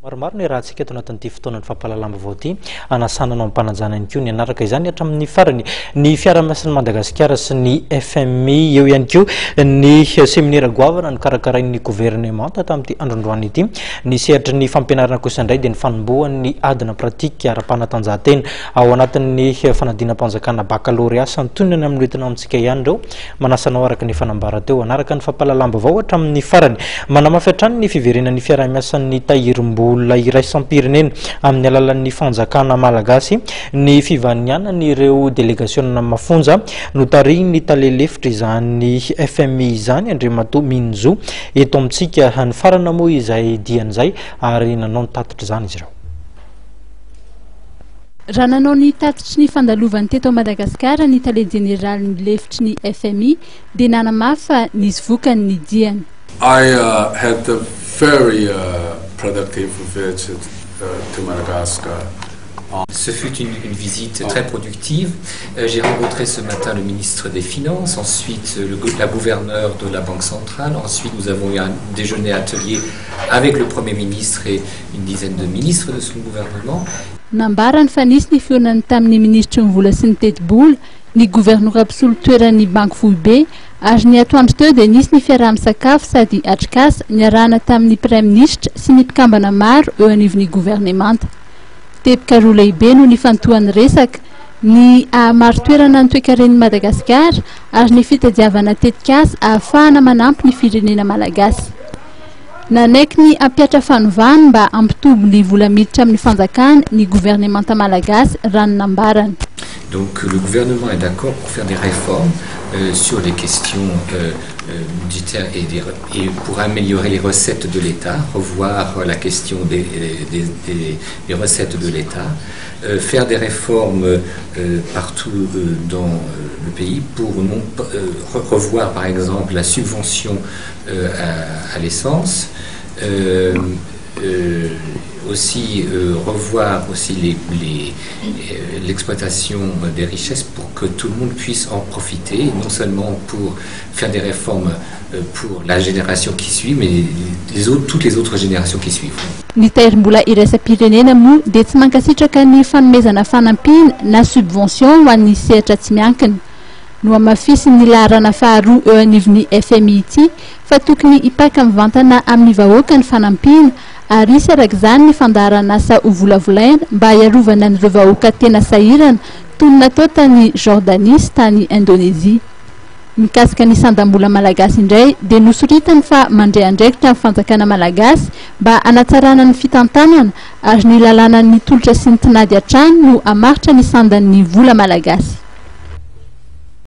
Maromaro ny raha tsika eto anatin'ity fotoanany fampalalamba vao ty anasanana ampanajana ihany koa ny anaraka izany hatramin'ny farany ny fiara-miasan'ny Madagasikara sy ny FMI eo ihany koa ny séminaire goavana nikarakarain'ny gouvernement tamin'ity androndroany ity ny sehatra ny fampianarana kosa indray dia ny fanombohan'ny adina pratika ara-panatanjahantena ao anatin'ny fanadinam-panjakana baccalauréat santonany amin'ny entina amintsika ihany ireo manasanao araka ny fanambara teo anaraka ny fampalalamba vao hatramin'ny farany manamafy hatrany ny fiverenan'ny fiara-miasan'ny tahirim-bola iraisam-pirenena amin'ny alalan'ny fanjakana malagasy ny fivanianany ireo délégationna mafonja notariny talelefitra izany FMI izany Andriamatoa Minzo eto amintsika ny farana moa izay dian'izay ary nanao nitatitra izany izy ireo. Raha nanao ny tatitry ny fandalovan'ny teto Madagasikara ny tale général ny lefitry ny FMI dia nanamafa nisy vokany ny diany. I had a very productive visit to Madagascar. Ce fut une visite très productive. J'ai rencontré ce matin le ministre des Finances, ensuite la gouverneure de la Banque centrale, ensuite nous avons eu un déjeuner atelier avec le Premier ministre et une dizaine de ministres de son gouvernement. Nambarany fa nisy ny fionany tamin'ny ministry ny vola sy ny teti-bola ny gouverneur absolu toeran'ny banky foibe ary ny atoandro teo dia nisy ny fiaraha-misakafo sady atrikasa niarahana tamin'ny prime ministre sy ny mpikambana maro eo anivon'ny gouvernemanta. Tepika roa lehibe no ny fantohan'ny resaka ny maro toerana ny toe-karen'ny Madagasikara ary ny fitadiavana tetikasa ahafahana manampy ny firenena malagasy. Nanaiky ny ampiatra fanovana mba ampitombo ny vola miditra amin'ny fanjakana ny gouvernementa malagasy raha ny nambarany. Donc le gouvernement est d'accord pour faire des réformes sur les questions budgétaires et pour améliorer les recettes de l'État, revoir la question des recettes de l'État, faire des réformes partout dans le pays pour revoir par exemple la subvention à l'essence, aussi revoir aussi l'exploitation des richesses pour que tout le monde puisse en profiter, non seulement pour faire des réformes pour la génération qui suit, mais toutes les autres générations qui suivent. Ny tahirim-bola iraisam-pirenena moa dia tsy mankasitraka ny fanomezana fanampina na subvention ho an'ny sehatra tsy miankina. No amafisy ny laharana faharoa eo anivon'ny FMI ity fa tokony hipaka mivantana amin'ny vahoaka ny fanampina ary isy arak'izany ny fandaharana asa ho volavolaina mba hiarovana an'ireo vahoaka tena sahirana toy ny natao tany Jordanie sy tany Indonésia. Mikasika ny sandam-bola malagasy indray dia nosoritany fa mandray andraikitra amin'ny fanjakana malagasy mba hanatsarana ny fitantanana ary ny lalàna ny tolotra sy ny tinady hatrany no hamaritra ny sandan'ny vola malagasy.